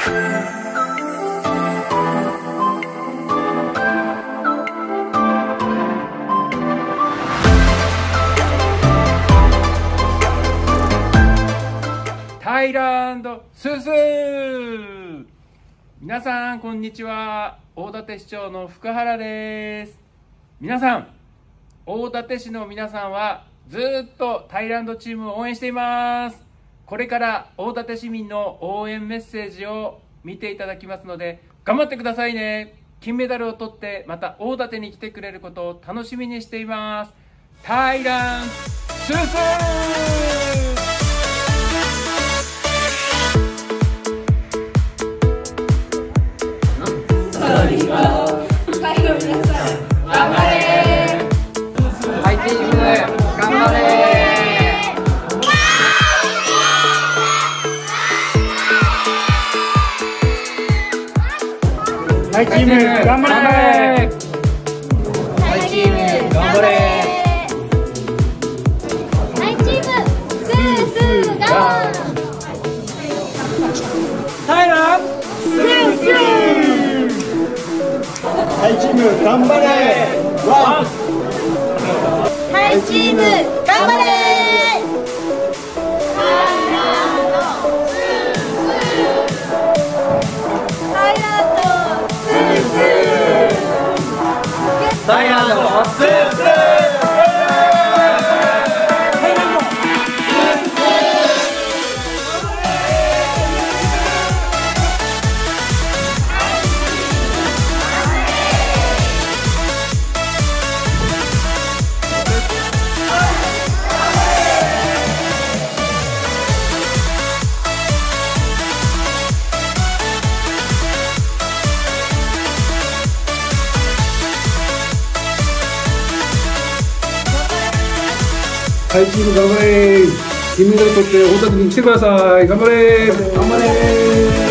タイランドスースー。皆さんこんにちは。大館市長の福原です。皆さん、大館市の皆さんはずっとタイランドチームを応援しています。これから大館市民の応援メッセージを見ていただきますので頑張ってくださいね。金メダルを取ってまた大館に来てくれることを楽しみにしています。タイランドスースー。 タイチーム頑張れ。 タイチーム頑張れ。 タイチームスースーゴー。 タイランドスースー。タイチーム頑張れ。ワン。 タイチーム頑張れ。 タイランドスースー。 タイチーム頑張れ。金メダル取って大館に来てください。頑張れ。頑張れ。